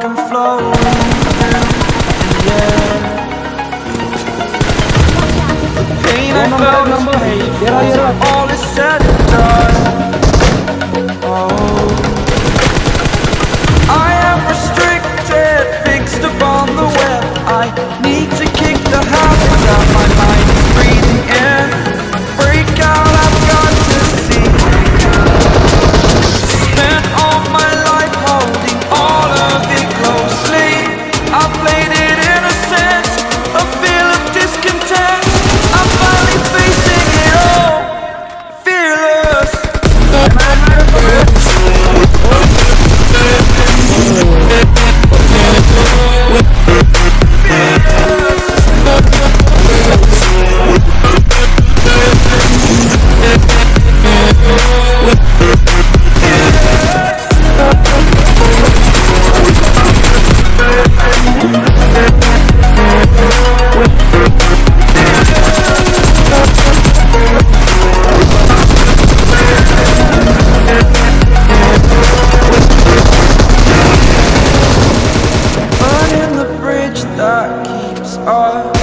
I'm floating through the air. The pain I felt is paid for, all is said and done. Oh, I am restricted, fixed upon the web. I need to kick the habits out, my mind is breathing in. Break out, I've got to see. Spent all my life holding all of it closely. I played it innocent, a feel of discontent. I'm finally facing it all, fearless. Burning the bridge that keeps us